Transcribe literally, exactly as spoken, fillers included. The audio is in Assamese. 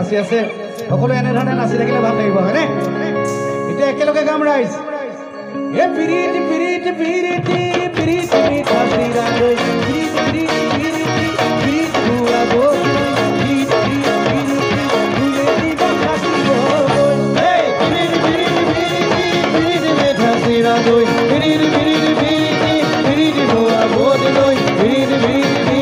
নাচি আছে সকলো এনেধৰণে নাচি থাকিলে ভাল লাগিব হয়নে এতিয়া একেলগে গাম ৰাইজ এ পিৰিতি পিৰিতি পিৰিতি পিৰিতি মিঠা চিৰা দৈ পিৰিতি পিৰিতি পিৰিতি পিৰিতি বুঢ়া বৈ পিৰিতি পিৰিতি পিৰিতি বাকাচি বৈ হে পিৰিতি পিৰিতি পিৰিতি পিৰিতি মিঠা চিৰা দৈ পিৰিতি পিৰিতি পিৰিতি পিৰিতি বুঢ়া বৈ দৈ পিৰিতি পিৰিতি